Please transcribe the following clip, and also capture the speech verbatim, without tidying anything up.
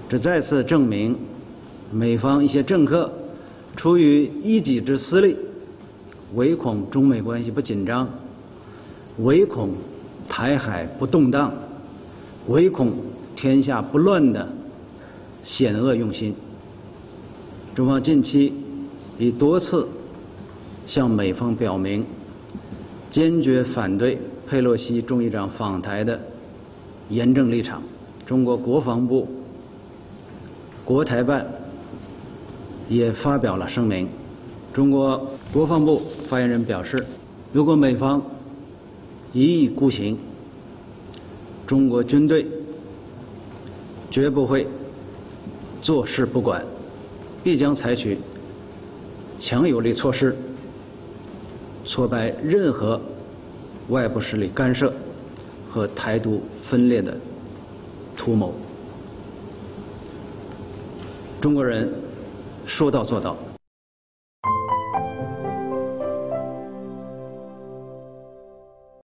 这再次证明，美方一些政客出于一己之私利，唯恐中美关系不紧张，唯恐台海不动荡，唯恐天下不乱的险恶用心。中方近期已多次向美方表明，坚决反对佩洛西众议长访台的严正立场。中国国防部国台办也发表了声明。中国国防部发言人表示，如果美方一意孤行，中国军队绝不会坐视不管，必将采取强有力措施，挫败任何外部势力干涉和台独分裂的图谋。中国人说到做到。